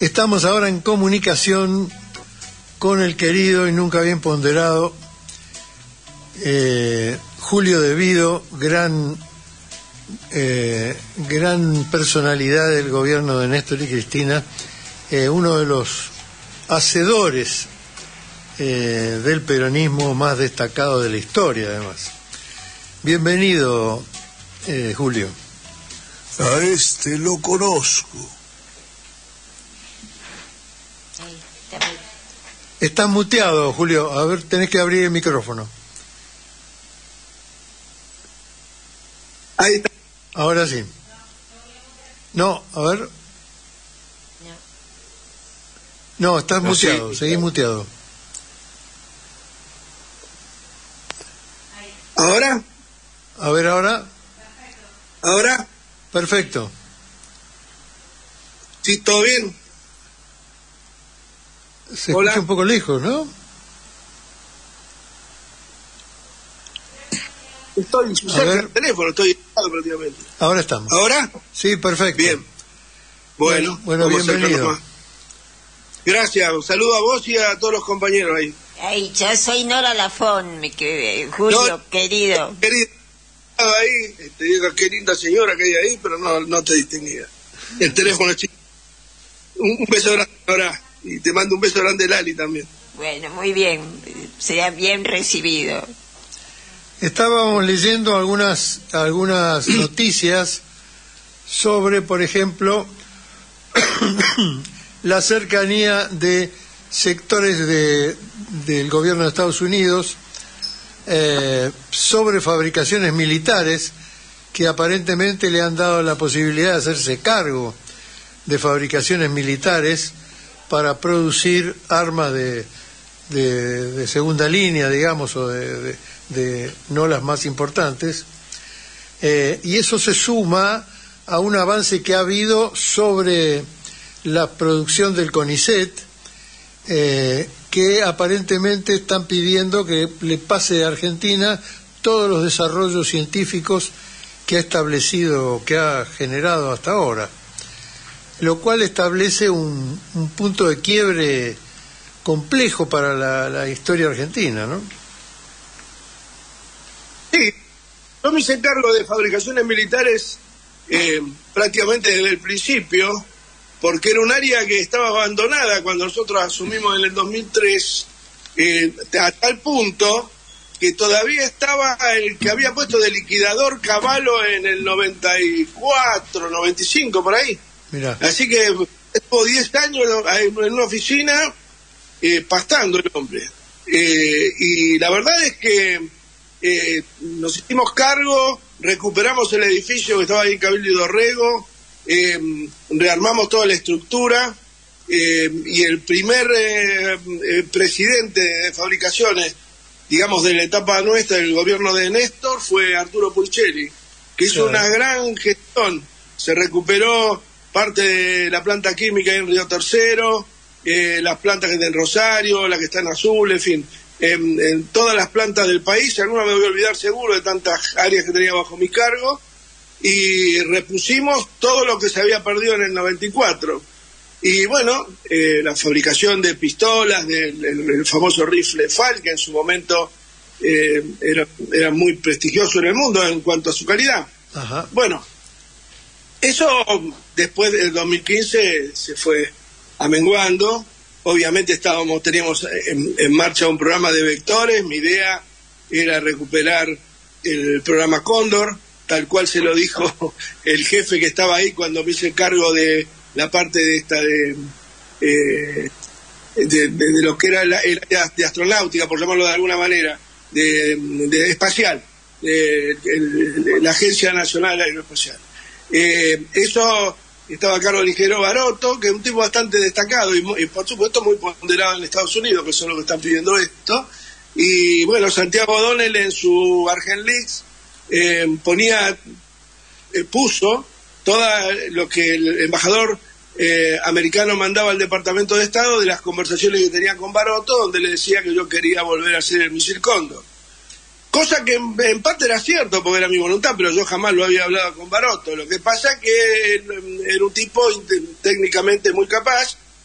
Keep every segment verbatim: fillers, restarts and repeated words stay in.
Estamos ahora en comunicación con el querido y nunca bien ponderado eh, Julio De Vido, gran, eh, gran personalidad del gobierno de Néstor y Cristina, eh, uno de los hacedores eh, del peronismo más destacado de la historia, además. Bienvenido, eh, Julio. A este lo conozco. Estás muteado, Julio. A ver, tenés que abrir el micrófono. Ahí está. Ahora sí. No, a ver. No, estás No, muteado, sí. seguís muteado. ¿Ahora? A ver ahora. ¿Ahora? Perfecto. ¿Sí, todo bien? Se Hola. escucha un poco lejos, ¿no? Estoy A cerca ver. del teléfono, estoy prácticamente. Ahora estamos. ¿Ahora? Sí, perfecto. Bien. Bueno, Bueno, vamos a bienvenido. acercarnos más. Gracias, un saludo a vos y a todos los compañeros ahí. Ay, yo soy Nora Lafón, mi que, Julio, No, querido. Querido, ahí, te digo qué linda señora que hay ahí, pero no, no te distinguía. El teléfono es chico. Un, un beso grande, Nora. Y te mando un beso grande, Lali, también. Bueno, muy bien, será bien recibido. Estábamos leyendo algunas, algunas noticias sobre, por ejemplo, la cercanía de sectores de, del gobierno de Estados Unidos eh, sobre fabricaciones militares que aparentemente le han dado la posibilidad de hacerse cargo de fabricaciones militares para producir armas de, de, de segunda línea, digamos, o de, de, de no las más importantes, eh, y eso se suma a un avance que ha habido sobre la producción del CONICET, eh, que aparentemente están pidiendo que le pase a Argentina todos los desarrollos científicos que ha establecido, que ha generado hasta ahora, lo cual establece un, un punto de quiebre complejo para la, la historia argentina, ¿no? Sí, yo me hice cargo de fabricaciones militares eh, prácticamente desde el principio, porque era un área que estaba abandonada cuando nosotros asumimos en el dos mil tres, eh, a tal punto que todavía estaba el que había puesto de liquidador Cavallo en el noventa y cuatro, noventa y cinco, por ahí. Mirá. Así que estuvo diez años en una oficina eh, pastando el hombre. Eh, y la verdad es que eh, nos hicimos cargo, recuperamos el edificio que estaba ahí en Cabildo y Dorrego, eh, rearmamos toda la estructura, eh, y el primer eh, eh, presidente de fabricaciones, digamos, de la etapa nuestra del gobierno de Néstor, fue Arturo Pulchelli, que hizo Claro. una gran gestión. Se recuperó parte de la planta química en Río Tercero, eh, las plantas que están en Rosario, la que está en Azul, en fin, en, en todas las plantas del país. Alguna me voy a olvidar seguro de tantas áreas que tenía bajo mi cargo, y repusimos todo lo que se había perdido en el noventa y cuatro. Y bueno, eh, la fabricación de pistolas, del el, el famoso rifle Falk, que en su momento eh, era, era muy prestigioso en el mundo en cuanto a su calidad. Ajá. Bueno, eso después del dos mil quince se fue amenguando. Obviamente estábamos teníamos en, en marcha un programa de vectores. Mi idea era recuperar el programa Cóndor, tal cual se lo dijo el jefe que estaba ahí cuando me hice cargo de la parte de esta de, eh, de, de, de lo que era la, el, de astronáutica, por llamarlo de alguna manera, de, de espacial, de, de, de la Agencia Nacional Aeroespacial. Eh, eso estaba a cargo del ingeniero Baroto, que es un tipo bastante destacado y, muy, y por supuesto muy ponderado en Estados Unidos, que son los que están pidiendo esto. Y bueno, Santiago O'Donnell en su Argent Leaks eh, ponía, eh, puso todo lo que el embajador eh, americano mandaba al Departamento de Estado de las conversaciones que tenía con Baroto, donde le decía que yo quería volver a hacer el misil Cóndor. Cosa que en, en parte era cierto, porque era mi voluntad, pero yo jamás lo había hablado con Baroto. Lo que pasa es que era un tipo técnicamente muy capaz,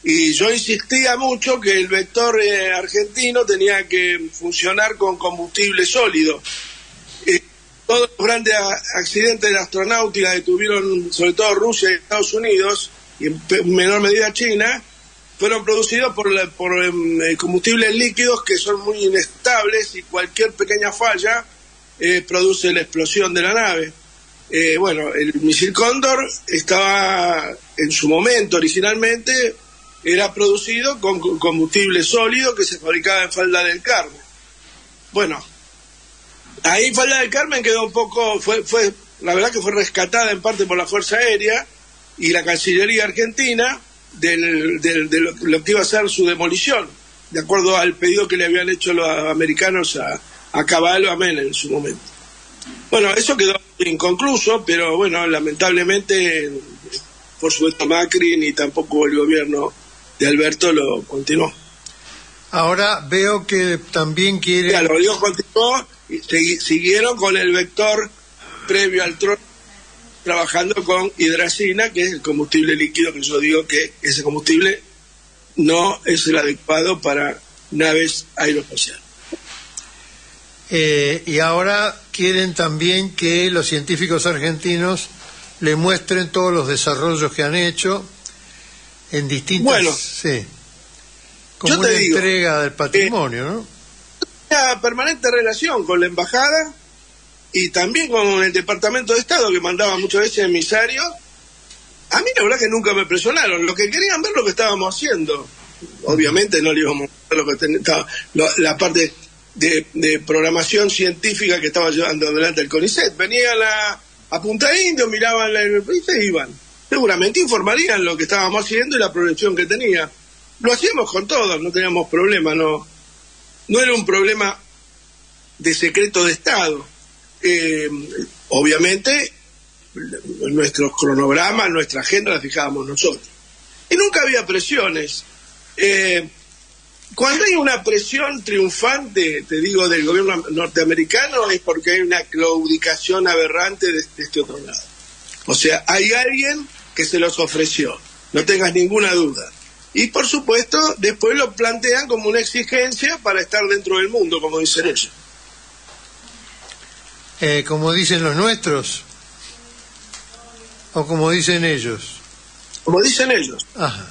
Y yo insistía mucho que el vector eh, argentino tenía que funcionar con combustible sólido. Eh, todos los grandes accidentes de astronáutica que tuvieron, sobre todo Rusia y Estados Unidos, y en menor medida China, fueron producidos por, la, por eh, combustibles líquidos que son muy inestables y cualquier pequeña falla eh, produce la explosión de la nave. Eh, bueno, el misil Cóndor estaba, en su momento, originalmente, era producido con combustible sólido que se fabricaba en Falda del Carmen. Bueno, ahí Falda del Carmen quedó un poco, fue, fue, la verdad que fue rescatada en parte por la Fuerza Aérea y la Cancillería Argentina del, del, de lo, lo que iba a ser su demolición, de acuerdo al pedido que le habían hecho los americanos a, a Cavallo a Menem en su momento. Bueno, eso quedó inconcluso, pero bueno, lamentablemente, por supuesto, Macri ni tampoco el gobierno de Alberto lo continuó. Ahora veo que también quiere... Ya, lo digo, continuó, y segui, siguieron con el vector previo al trono, trabajando con hidracina, que es el combustible líquido, que yo digo que ese combustible no es el adecuado para naves aeroespaciales. Eh, y ahora quieren también que los científicos argentinos le muestren todos los desarrollos que han hecho en distintas... Bueno, sí, como yo te una digo, entrega del patrimonio, eh, ¿no? Una permanente relación con la embajada y también con el Departamento de Estado, que mandaba muchas veces emisarios. A mí la verdad que nunca me presionaron. Lo que querían ver lo que estábamos haciendo. Obviamente no le íbamos a ver lo que estaba, la parte de, de programación científica que estaba llevando adelante el CONICET. Venían a, a Punta Indio, miraban la, y se iban. Seguramente informarían lo que estábamos haciendo y la proyección que tenía. Lo hacíamos con todos, no teníamos problema, no, no era un problema de secreto de Estado. Eh, obviamente, nuestros cronogramas, nuestra agenda la fijábamos nosotros. Y nunca había presiones. Eh, cuando hay una presión triunfante, te digo, del gobierno norteamericano, es porque hay una claudicación aberrante de, de este otro lado. O sea, hay alguien que se los ofreció, no tengas ninguna duda. Y por supuesto, después lo plantean como una exigencia para estar dentro del mundo, como dicen ellos. Eh, como dicen los nuestros, o como dicen ellos. Como dicen ellos. Ajá.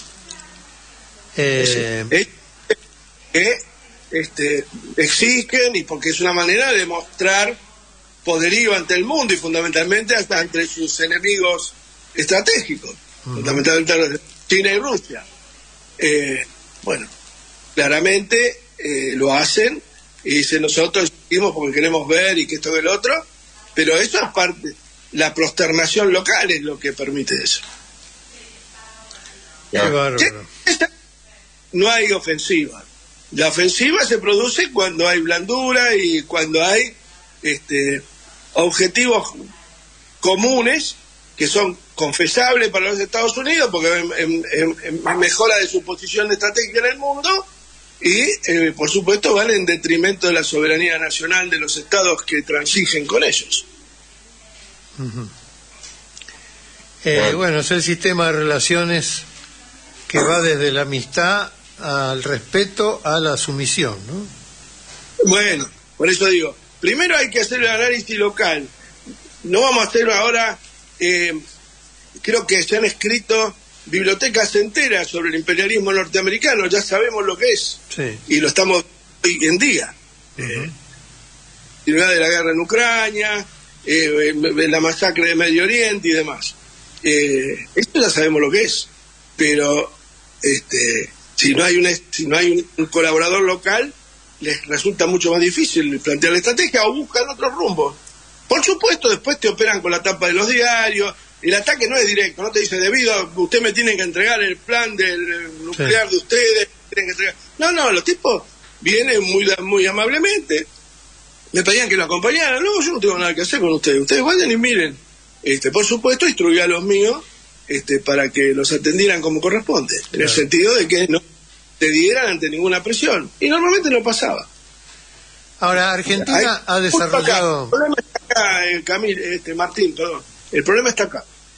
Eh... Es, es, que este, exigen, y porque es una manera de mostrar poderío ante el mundo y fundamentalmente hasta entre sus enemigos estratégicos, uh-huh. fundamentalmente China y Rusia. Eh, bueno, claramente eh, lo hacen y dicen nosotros seguimos porque queremos ver y que esto y el otro, pero eso es parte, la prosternación local es lo que permite eso. Qué bárbaro. No hay ofensiva. La ofensiva se produce cuando hay blandura y cuando hay este, objetivos comunes que son confesables para los Estados Unidos porque en, en, en, en mejora de su posición estratégica en el mundo y eh, por supuesto van en detrimento de la soberanía nacional de los estados que transigen con ellos. Uh-huh. eh, bueno. bueno, es el sistema de relaciones que va desde la amistad al respeto a la sumisión, ¿no? Bueno, por eso digo, primero hay que hacer el análisis local. No vamos a hacerlo ahora. Eh, creo que se han escrito bibliotecas enteras sobre el imperialismo norteamericano, ya sabemos lo que es, sí. Y lo estamos hoy en día. Uh-huh. eh, de la guerra en Ucrania, eh, la masacre de Medio Oriente y demás. Eh, esto ya sabemos lo que es, pero este, si no hay un si no hay un, un colaborador local, les resulta mucho más difícil plantear la estrategia o buscan otros rumbos. Por supuesto, después te operan con la tapa de los diarios. El ataque no es directo, no te dice, debido a usted me tienen que entregar el plan del nuclear sí. de ustedes, tienen que entregar. No, no, los tipos vienen muy muy amablemente, me pedían que lo acompañaran, no, yo no tengo nada que hacer con ustedes, ustedes vayan y miren. Este, por supuesto, instruí a los míos este, para que los atendieran como corresponde, en claro. el sentido de que no te dieran ante ninguna presión, y normalmente no pasaba. Ahora, Argentina o sea, hay, ha desarrollado... El problema está acá, eh, Camil, este, Martín, perdón. El problema está acá.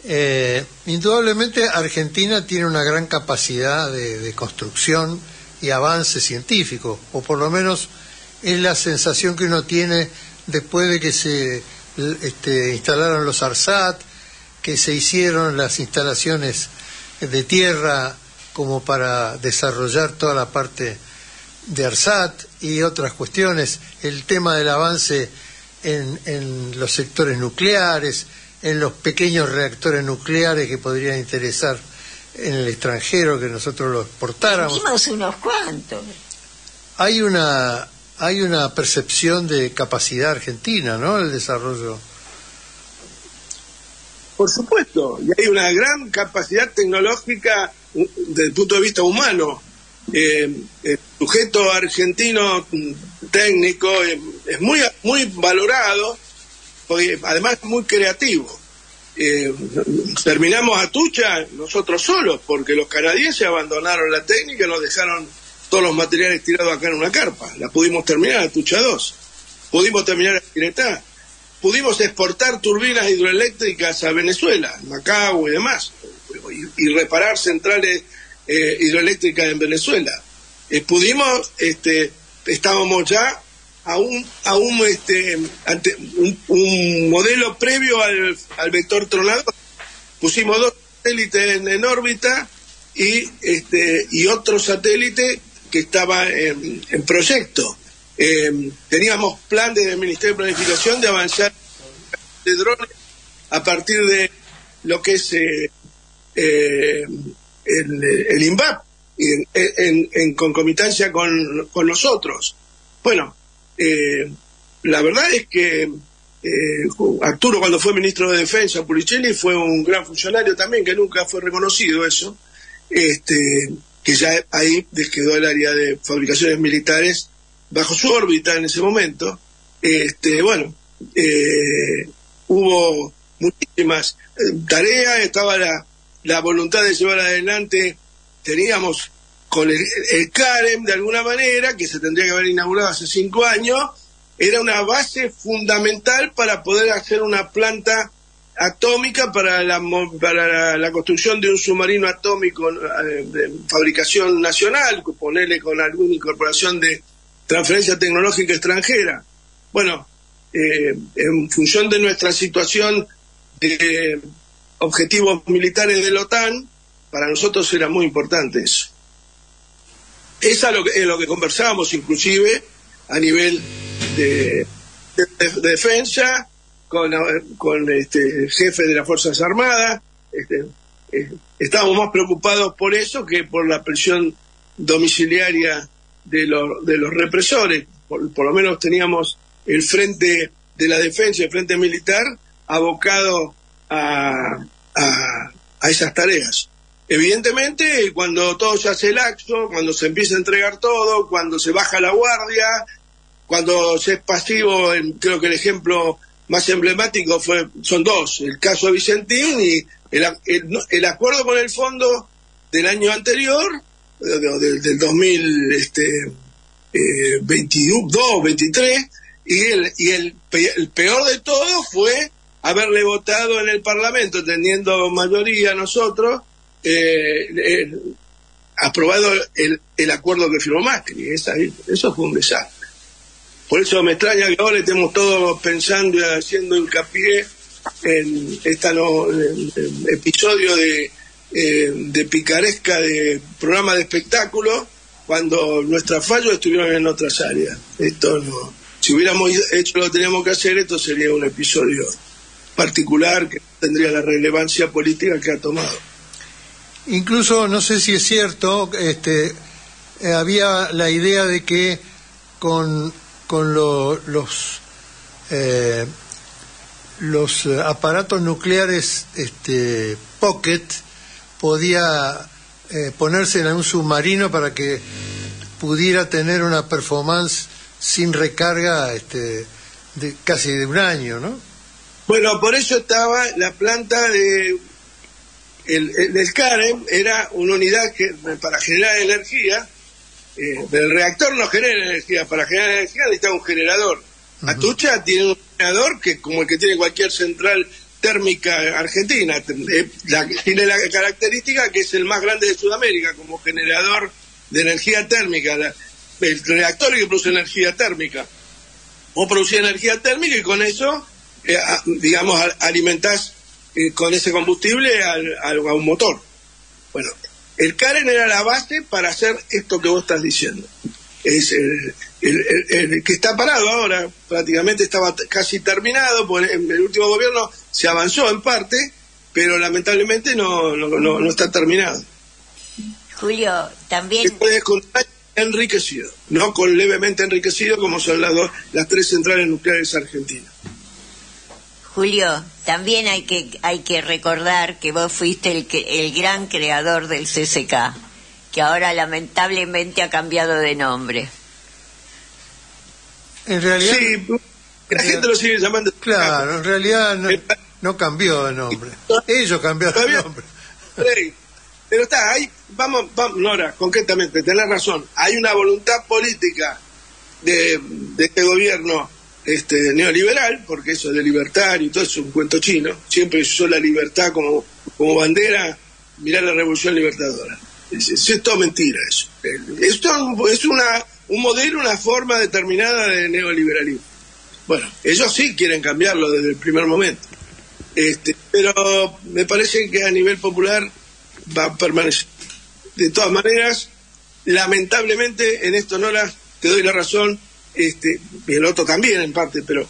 Eh, indudablemente Argentina tiene una gran capacidad de, de construcción y avance científico, o por lo menos es la sensación que uno tiene después de que se este, instalaron los ARSAT, que se hicieron las instalaciones de tierra como para desarrollar toda la parte de ARSAT y otras cuestiones, el tema del avance en, en los sectores nucleares, en los pequeños reactores nucleares que podrían interesar en el extranjero, que nosotros los exportáramos. Vimos unos cuantos. Hay una hay una percepción de capacidad argentina, ¿no? El desarrollo. Por supuesto, y hay una gran capacidad tecnológica desde el punto de vista humano. Eh, el sujeto argentino técnico eh, es muy muy valorado, porque además es muy creativo. Eh, terminamos Atucha nosotros solos, porque los canadienses abandonaron la técnica y nos dejaron todos los materiales tirados acá en una carpa. La pudimos terminar Atucha dos, pudimos terminar Quiretá, pudimos exportar turbinas hidroeléctricas a Venezuela, Macao y demás, y, y reparar centrales eh, hidroeléctricas en Venezuela. Eh, pudimos, este, estábamos ya a un a un este ante un, un modelo previo al, al vector tronador. Pusimos dos satélites en, en órbita y este y otro satélite que estaba en, en proyecto. Eh, teníamos plan desde el Ministerio de Planificación de avanzar de drones a partir de lo que es eh, eh, el, el INVAP en, en, en concomitancia con, con nosotros. Bueno, Eh, la verdad es que eh, Arturo, cuando fue ministro de Defensa, Pulicelli, fue un gran funcionario también, que nunca fue reconocido eso, este, que ya ahí quedó el área de fabricaciones militares bajo su órbita en ese momento. Este, bueno, eh, hubo muchísimas tareas, estaba la, la voluntad de llevar adelante, teníamos con el, el CAREM, de alguna manera, que se tendría que haber inaugurado hace cinco años, era una base fundamental para poder hacer una planta atómica para la, para la, la construcción de un submarino atómico eh, de fabricación nacional, ponerle con alguna incorporación de transferencia tecnológica extranjera. Bueno, eh, en función de nuestra situación de objetivos militares de la OTAN, para nosotros era muy importante eso. Eso es lo que, es lo que conversábamos inclusive a nivel de, de, de defensa con, con este jefe de las Fuerzas Armadas. Este, eh, estábamos más preocupados por eso que por la presión domiciliaria de, lo, de los represores. Por, por lo menos teníamos el frente de la defensa, el frente militar, abocado a, a, a esas tareas. Evidentemente, cuando todo se hace laxo, cuando se empieza a entregar todo, cuando se baja la guardia, cuando se es pasivo, creo que el ejemplo más emblemático fue son dos, el caso de Vicentín y el, el, el acuerdo con el fondo del año anterior, del, del dos mil veintidós, veintitrés, y, el, y el, el peor de todo fue haberle votado en el Parlamento, teniendo mayoría nosotros, Eh, eh, aprobado el, el acuerdo que firmó Macri. Esa, eso fue un desastre. Por eso me extraña que ahora estemos todos pensando y haciendo hincapié en este no, en, en episodio de, eh, de picaresca de programa de espectáculo, cuando nuestros fallos estuvieron en otras áreas. Esto no, si hubiéramos hecho lo que teníamos que hacer, esto sería un episodio particular que tendría la relevancia política que ha tomado. Incluso, no sé si es cierto, este, eh, había la idea de que con, con lo, los eh, los aparatos nucleares este, Pocket podía eh, ponerse en un submarino para que pudiera tener una performance sin recarga este, de casi de un año, ¿no? Bueno, por eso estaba la planta de El, el, el CAREM era una unidad que para generar energía, eh, el reactor no genera energía, para generar energía necesita un generador. Uh-huh. Atucha tiene un generador que como el que tiene cualquier central térmica argentina. Eh, la, tiene la característica que es el más grande de Sudamérica como generador de energía térmica, la, el reactor que produce energía térmica. Vos producís energía térmica y con eso, eh, a, digamos, a, alimentás eh, con ese combustible al, al, a un motor. Bueno, el Karen era la base para hacer esto que vos estás diciendo. Es el, el, el, el que está parado ahora, prácticamente estaba casi terminado, porque en el último gobierno se avanzó en parte, pero lamentablemente no, no, no, no está terminado. Julio, también... Después con enriquecido, no con levemente enriquecido como son las dos, las tres centrales nucleares argentinas. Julio, también hay que hay que recordar que vos fuiste el, el gran creador del C C K, que ahora lamentablemente ha cambiado de nombre. En realidad... Sí, la gente lo sigue llamando... Claro, en realidad no, no cambió de nombre. Ellos cambiaron de nombre. Pero está, ahí, vamos, vamos, Nora, concretamente, tenés razón, hay una voluntad política de, de este gobierno este, neoliberal, porque eso de libertario y todo eso es un cuento chino, siempre se usó la libertad como, como bandera, mirar la revolución libertadora. Es, es, es todo mentira eso. Esto es una, un modelo, una forma determinada de neoliberalismo. Bueno, ellos sí quieren cambiarlo desde el primer momento. Este, pero me parece que a nivel popular va a permanecer. De todas maneras, lamentablemente, en esto, Nora, te doy la razón, este, y el otro también en parte, pero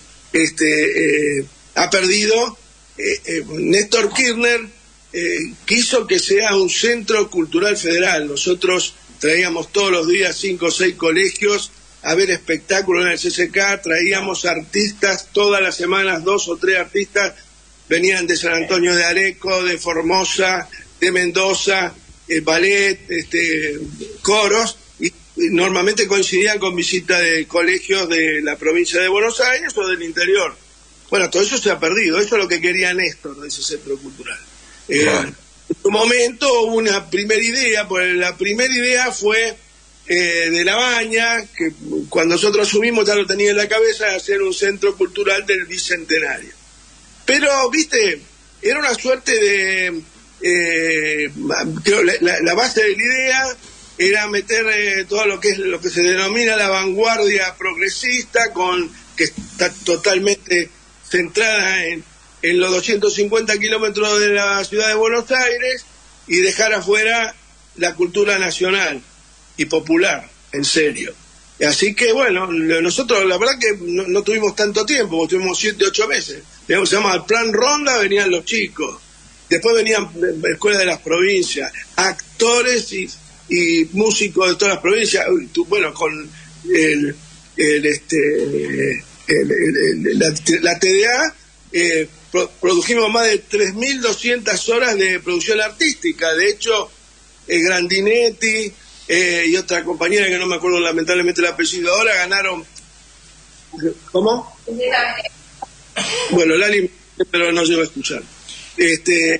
este eh, ha perdido. Eh, eh, Néstor Kirchner eh, quiso que sea un centro cultural federal. Nosotros traíamos todos los días cinco o seis colegios a ver espectáculos en el C C K, traíamos artistas todas las semanas, dos o tres artistas venían de San Antonio de Areco, de Formosa, de Mendoza, el ballet, este, coros, y, y normalmente coincidían con visitas de colegios de la provincia de Buenos Aires o del interior. Bueno, todo eso se ha perdido, eso es lo que quería Néstor de ese centro cultural. Eh, claro. En un momento hubo una primera idea, pues la primera idea fue eh, de La Baña, que cuando nosotros asumimos ya lo tenía en la cabeza, de hacer un centro cultural del Bicentenario. Pero, viste, era una suerte de... Eh, creo, la, la base de la idea era meter eh, todo lo que es lo que se denomina la vanguardia progresista, con que está totalmente centrada en, en los doscientos cincuenta kilómetros de la ciudad de Buenos Aires, y dejar afuera la cultura nacional y popular, en serio. Así que bueno, nosotros la verdad que no, no tuvimos tanto tiempo, tuvimos siete, ocho meses. Se llama el Plan Ronda, venían los chicos. Después venían escuelas de las provincias, actores y, y músicos de todas las provincias. Bueno, con el, el, este, el, el, el, la, la T D A eh, pro, produjimos más de tres mil doscientas horas de producción artística. De hecho, eh, Grandinetti eh, y otra compañera que no me acuerdo lamentablemente el apellido ahora ganaron... ¿Cómo? Bueno, Lali, pero no llevo a escuchar. Este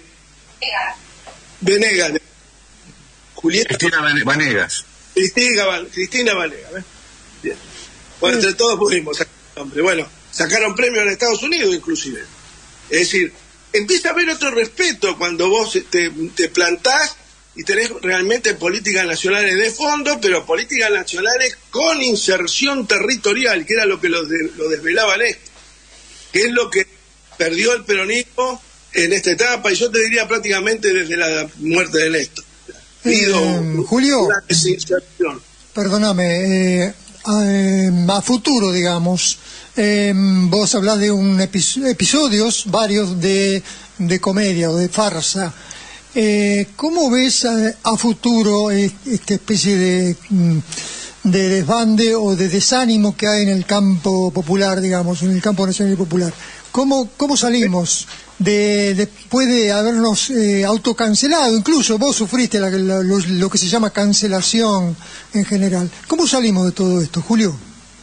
Venegas, Julieta Cristina Vanegas, Cristina, Cristina Vanegas, ¿ves? Bien. Bueno, entre todos pudimos sacar el nombre. Bueno, sacaron premios en Estados Unidos inclusive. Es decir, empieza a haber otro respeto cuando vos te, te plantás y tenés realmente políticas nacionales de fondo, pero políticas nacionales con inserción territorial, que era lo que lo, de, lo desvelaba Néstor, que es lo que perdió el peronismo en esta etapa, y yo te diría prácticamente desde la muerte de Néstor. Pido eh, Julio, perdóname, eh, a, a futuro, digamos, eh, vos hablás de un epi- episodios, varios de, de comedia o de farsa. Eh, ¿Cómo ves a, a futuro esta especie de, de desbande o de desánimo que hay en el campo popular, digamos, en el campo nacional y popular? ¿Cómo, cómo salimos de después de habernos eh, autocancelado? Incluso vos sufriste la, la, lo, lo que se llama cancelación en general. ¿Cómo salimos de todo esto, Julio?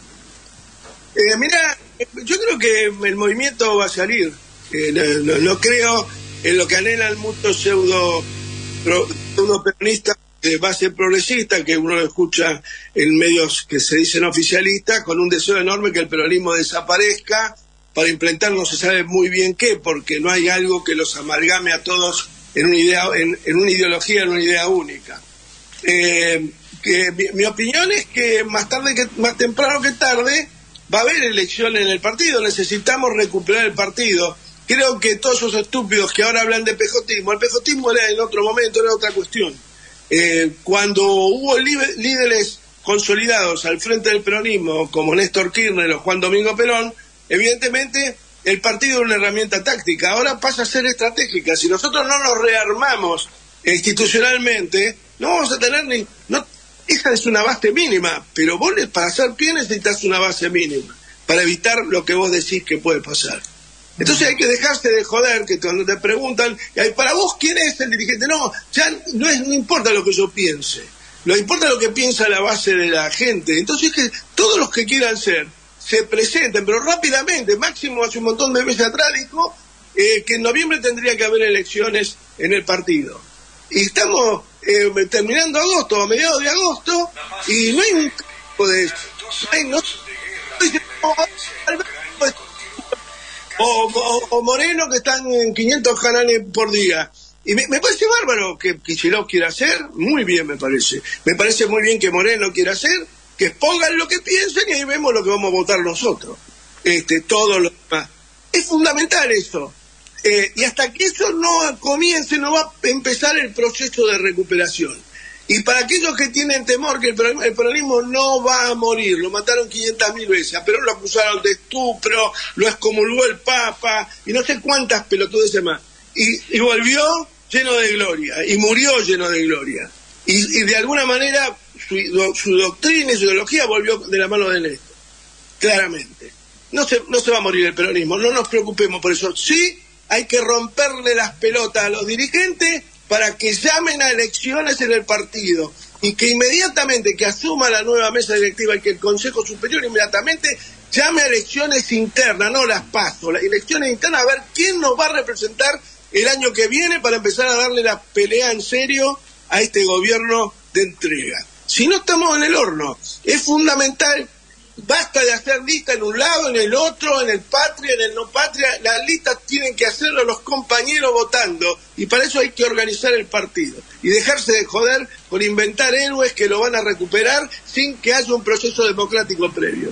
Eh, mira, yo creo que el movimiento va a salir. Eh, no, no, no creo en lo que anhelan muchos pseudo, pro, pseudo peronistas de base progresista, que uno lo escucha en medios que se dicen oficialistas, con un deseo enorme que el peronismo desaparezca para implementar no se sabe muy bien qué, porque no hay algo que los amalgame a todos en una idea, en, en una ideología, en una idea única. Eh, que mi, mi opinión es que más tarde que más temprano que tarde va a haber elecciones en el partido, necesitamos recuperar el partido. Creo que todos esos estúpidos que ahora hablan de pejotismo, el pejotismo era en otro momento, era otra cuestión. Eh, cuando hubo líderes consolidados al frente del peronismo, como Néstor Kirchner o Juan Domingo Perón, evidentemente el partido era una herramienta táctica, ahora pasa a ser estratégica. Si nosotros no nos rearmamos institucionalmente, no vamos a tener ni... No, esa es una base mínima, pero vos para hacer pie necesitas una base mínima, para evitar lo que vos decís que puede pasar. Entonces hay que dejarse de joder, que cuando te preguntan, para vos quién es el dirigente, no, ya no, es, no importa lo que yo piense, lo importa lo que piensa la base de la gente. Entonces que todos los que quieran ser, se presenten, pero rápidamente. Máximo hace un montón de meses atrás dijo eh, que en noviembre tendría que haber elecciones en el partido. Y estamos eh, terminando agosto, a mediados de agosto, y no hay un tipo de eso. No hay, no, O, o, o Moreno, que están en quinientos canales por día. Y me, me parece bárbaro que Kicillof quiera hacer, muy bien me parece. Me parece muy bien que Moreno quiera hacer, que expongan lo que piensen y ahí vemos lo que vamos a votar nosotros. Este, todo lo demás. Es fundamental eso. Eh, y hasta que eso no comience, no va a empezar el proceso de recuperación. Y para aquellos que tienen temor que el peronismo, el peronismo no va a morir, lo mataron quinientas mil veces, a Perón lo acusaron de estupro, lo excomulgó el Papa, y no sé cuántas pelotudes más. Y, y volvió lleno de gloria, y murió lleno de gloria. Y, y de alguna manera su, su doctrina y su ideología volvió de la mano de Néstor, claramente. No se, no se va a morir el peronismo, no nos preocupemos por eso. Sí hay que romperle las pelotas a los dirigentes para que llamen a elecciones en el partido y que inmediatamente que asuma la nueva mesa directiva y que el Consejo Superior inmediatamente llame a elecciones internas, no las paso, las elecciones internas, a ver quién nos va a representar el año que viene para empezar a darle la pelea en serio a este gobierno de entrega. Si no, estamos en el horno. Es fundamental. Basta de hacer listas en un lado, en el otro, en el patria, en el no patria. Las listas tienen que hacerlo los compañeros votando, y para eso hay que organizar el partido y dejarse de joder con inventar héroes que lo van a recuperar sin que haya un proceso democrático previo.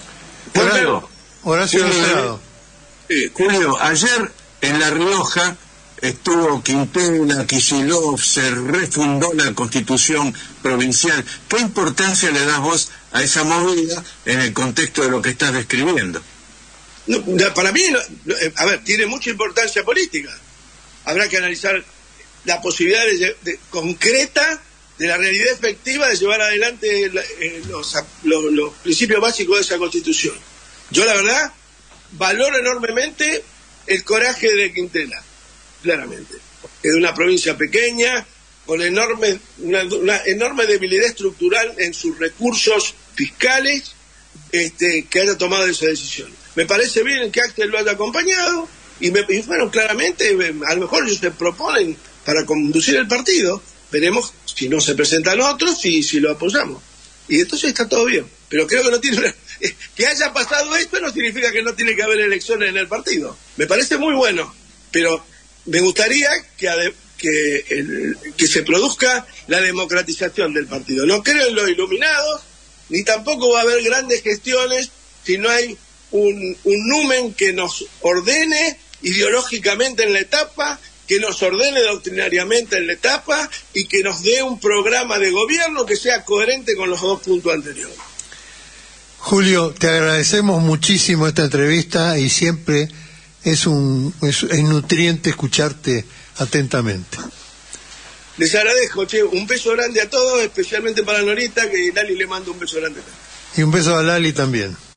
Julio, Horacio Julio, eh, Julio, ayer en La Rioja estuvo Quintela, Kicillof, se refundó la Constitución provincial. ¿Qué importancia le das vos a esa movida en el contexto de lo que estás describiendo? No, para mí, no, a ver, tiene mucha importancia política. Habrá que analizar la posibilidad de, de, concreta de la realidad efectiva de llevar adelante la, eh, los, los, los principios básicos de esa Constitución. Yo, la verdad, valoro enormemente el coraje de Quintela, claramente. Es de una provincia pequeña, con enorme, una, una enorme debilidad estructural en sus recursos fiscales, este, que haya tomado esa decisión. Me parece bien que Axel lo haya acompañado, y, me, y bueno, claramente, a lo mejor ellos se proponen para conducir el partido, veremos si no se presentan otros y si lo apoyamos. Y entonces está todo bien. Pero creo que no tiene... Que haya pasado esto no significa que no tiene que haber elecciones en el partido. Me parece muy bueno, pero me gustaría que... Ade- Que, el, que se produzca la democratización del partido. No creo en los iluminados, ni tampoco va a haber grandes gestiones si no hay un, un numen que nos ordene ideológicamente en la etapa, que nos ordene doctrinariamente en la etapa y que nos dé un programa de gobierno que sea coherente con los dos puntos anteriores. Julio, te agradecemos muchísimo esta entrevista y siempre es un es, es nutriente escucharte atentamente. Les agradezco, che, un beso grande a todos, especialmente para Norita, que Lali le manda un beso grande. Y un beso a Lali también.